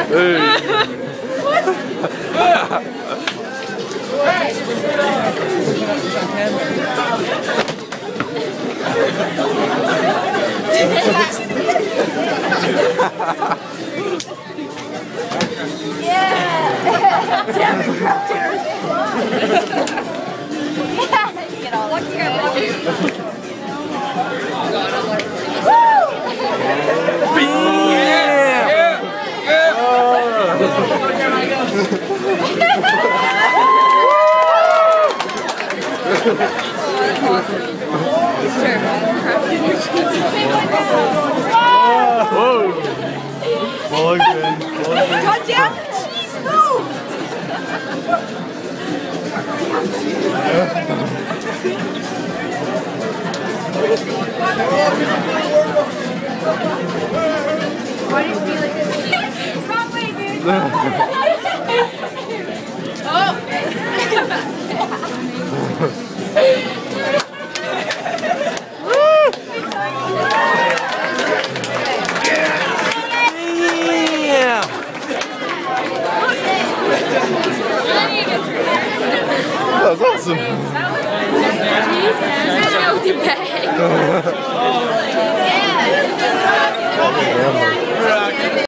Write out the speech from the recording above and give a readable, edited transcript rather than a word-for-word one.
Get all lucky. Whoa! Morgan. God damn it, cheese, move! Why do you feel like this? Wrong way, dude! Oh! That was awesome. That was